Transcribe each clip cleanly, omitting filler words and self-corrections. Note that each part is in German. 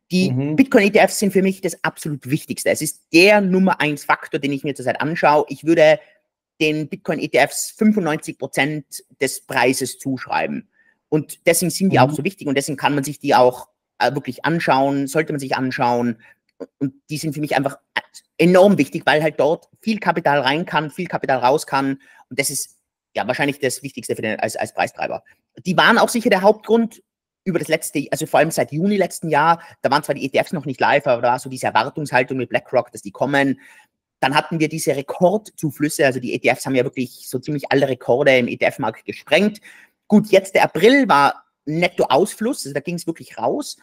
Die Bitcoin-ETFs sind für mich das absolut Wichtigste. Es ist der Nummer 1 Faktor, den ich mir zurzeit anschaue. Ich würde den Bitcoin-ETFs 95% des Preises zuschreiben. Und deswegen sind die auch so wichtig und deswegen kann man sich die auch wirklich anschauen, sollte man sich anschauen. Und die sind für mich einfach enorm wichtig, weil halt dort viel Kapital rein kann, viel Kapital raus kann. Und das ist ja wahrscheinlich das Wichtigste für als Preistreiber. Die waren auch sicher der Hauptgrund über das letzte, also vor allem seit Juni letzten Jahr. Da waren zwar die ETFs noch nicht live, aber da war so diese Erwartungshaltung mit BlackRock, dass die kommen. Dann hatten wir diese Rekordzuflüsse, also die ETFs haben ja wirklich so ziemlich alle Rekorde im ETF-Markt gesprengt. Gut, jetzt der April war Nettoausfluss, also da ging es wirklich raus.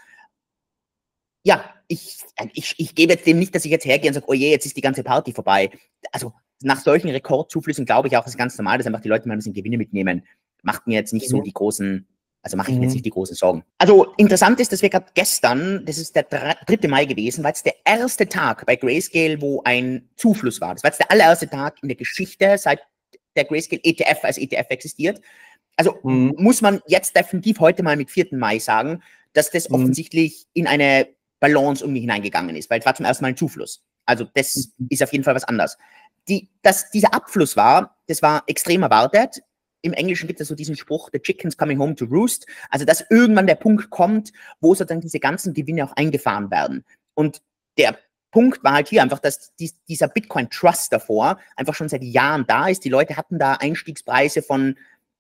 Ja, ich gebe jetzt dem nicht, dass ich jetzt hergehe und sage, oh je, jetzt ist die ganze Party vorbei. Also nach solchen Rekordzuflüssen glaube ich auch, es ist ganz normal, dass einfach die Leute mal ein bisschen Gewinne mitnehmen. Macht mir jetzt nicht so die großen, also mache ich mir jetzt nicht die großen Sorgen. Also interessant ist, dass wir gerade gestern, das ist der 3. Mai gewesen, war jetzt der erste Tag bei Grayscale, wo ein Zufluss war. Das war jetzt der allererste Tag in der Geschichte, seit der Grayscale ETF als ETF existiert. Also muss man jetzt definitiv heute mal mit 4. Mai sagen, dass das offensichtlich in eine Balance irgendwie hineingegangen ist, weil es war zum ersten Mal ein Zufluss. Also das ist auf jeden Fall was anderes. Dass dieser Abfluss war, das war extrem erwartet. Im Englischen gibt es so diesen Spruch, the chicken's coming home to roost. Also dass irgendwann der Punkt kommt, wo sozusagen diese ganzen Gewinne auch eingefahren werden. Und der Punkt war halt hier einfach, dass dieser Bitcoin Trust davor einfach schon seit Jahren da ist. Die Leute hatten da Einstiegspreise von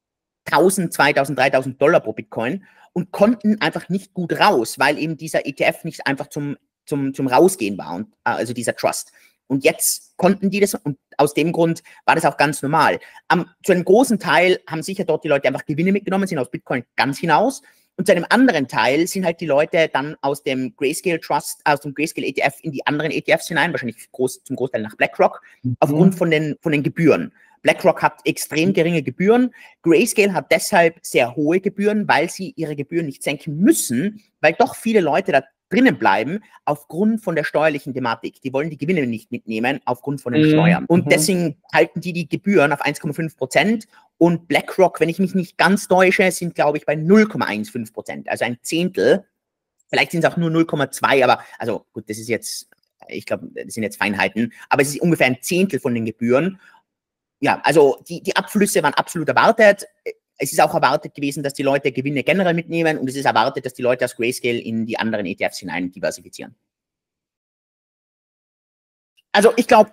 1.000, 2.000, 3.000 Dollar pro Bitcoin und konnten einfach nicht gut raus, weil eben dieser ETF nicht einfach zum Rausgehen war, und, also dieser Trust. Und jetzt konnten die das und aus dem Grund war das auch ganz normal. Zu einem großen Teil haben sicher dort die Leute einfach Gewinne mitgenommen, sind aus Bitcoin ganz hinaus. Und zu einem anderen Teil sind halt die Leute dann aus dem Grayscale Trust, aus dem Grayscale ETF in die anderen ETFs hinein, wahrscheinlich zum Großteil nach BlackRock, aufgrund von den Gebühren. BlackRock hat extrem geringe Gebühren. Grayscale hat deshalb sehr hohe Gebühren, weil sie ihre Gebühren nicht senken müssen, weil doch viele Leute da drinnen bleiben aufgrund von der steuerlichen Thematik. Die wollen die Gewinne nicht mitnehmen aufgrund von den Steuern. Und deswegen halten die Gebühren auf 1,5%. Und BlackRock, wenn ich mich nicht ganz täusche, sind, glaube ich, bei 0,15%. Also ein Zehntel. Vielleicht sind es auch nur 0,2, aber, also gut, das ist jetzt, ich glaube, das sind jetzt Feinheiten, aber es ist ungefähr ein Zehntel von den Gebühren. Ja, also die Abflüsse waren absolut erwartet. Es ist auch erwartet gewesen, dass die Leute Gewinne generell mitnehmen und es ist erwartet, dass die Leute aus Grayscale in die anderen ETFs hinein diversifizieren. Also ich glaube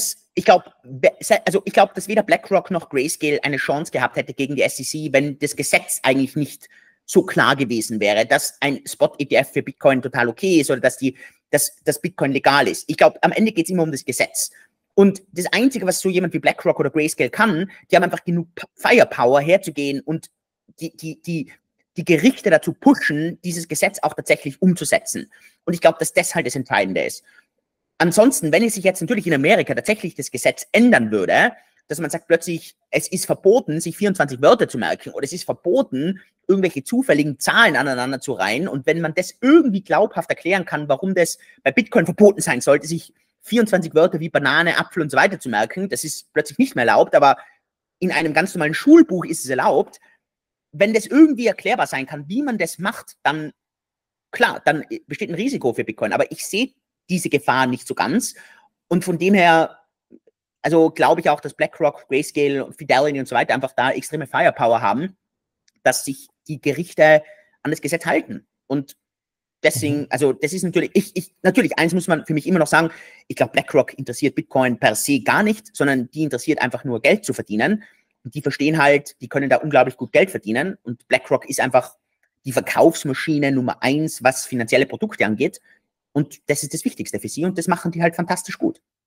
dass weder BlackRock noch Grayscale eine Chance gehabt hätte gegen die SEC, wenn das Gesetz eigentlich nicht so klar gewesen wäre, dass ein Spot-ETF für Bitcoin total okay ist oder dass Bitcoin legal ist. Ich glaube, am Ende geht es immer um das Gesetz. Und das Einzige, was so jemand wie BlackRock oder Grayscale kann, die haben einfach genug Firepower herzugehen und die Gerichte dazu pushen, dieses Gesetz auch tatsächlich umzusetzen. Und ich glaube, dass das halt das Entscheidende ist. Ansonsten, wenn es sich jetzt natürlich in Amerika tatsächlich das Gesetz ändern würde, dass man sagt plötzlich, es ist verboten, sich 24 Wörter zu merken oder es ist verboten, irgendwelche zufälligen Zahlen aneinander zu reihen. Und wenn man das irgendwie glaubhaft erklären kann, warum das bei Bitcoin verboten sein sollte, sich 24 Wörter wie Banane, Apfel und so weiter zu merken, das ist plötzlich nicht mehr erlaubt, aber in einem ganz normalen Schulbuch ist es erlaubt. Wenn das irgendwie erklärbar sein kann, wie man das macht, dann, klar, dann besteht ein Risiko für Bitcoin, aber ich sehe diese Gefahr nicht so ganz und von dem her, also glaube ich auch, dass BlackRock, Grayscale, Fidelity und so weiter einfach da extreme Firepower haben, dass sich die Gerichte an das Gesetz halten und deswegen, also das ist natürlich, natürlich, eins muss man für mich immer noch sagen, ich glaube, BlackRock interessiert Bitcoin per se gar nicht, sondern die interessiert einfach nur Geld zu verdienen. Und die verstehen halt, die können da unglaublich gut Geld verdienen. Und BlackRock ist einfach die Verkaufsmaschine Nummer 1, was finanzielle Produkte angeht. Und das ist das Wichtigste für sie und das machen die halt fantastisch gut.